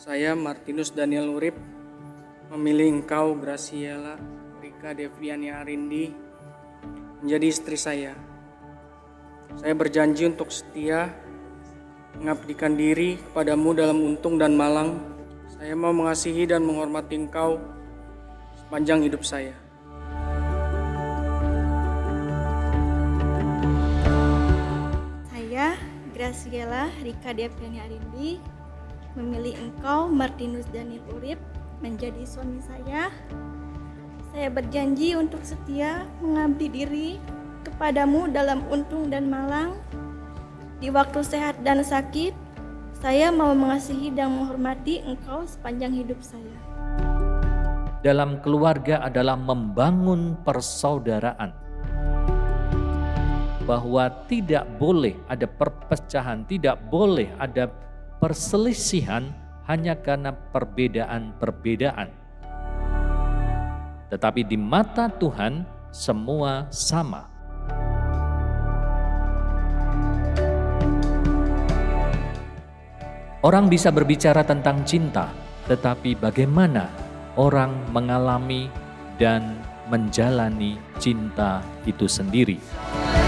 Saya Martinus Daniel Urip memilih engkau Graciela Rika Deviani Arindi menjadi istri saya. Saya berjanji untuk setia mengabdikan diri kepadamu dalam untung dan malang. Saya mau mengasihi dan menghormati engkau sepanjang hidup saya. Saya Graciela Rika Deviani Arindi memilih engkau Martinus Daniel Urip menjadi suami saya. Saya berjanji untuk setia mengabdi diri kepadamu dalam untung dan malang. Di waktu sehat dan sakit, saya mau mengasihi dan menghormati engkau sepanjang hidup saya. Dalam keluarga adalah membangun persaudaraan. Bahwa tidak boleh ada perpecahan, tidak boleh ada perselisihan hanya karena perbedaan-perbedaan. Tetapi di mata Tuhan semua sama. Orang bisa berbicara tentang cinta, tetapi bagaimana orang mengalami dan menjalani cinta itu sendiri?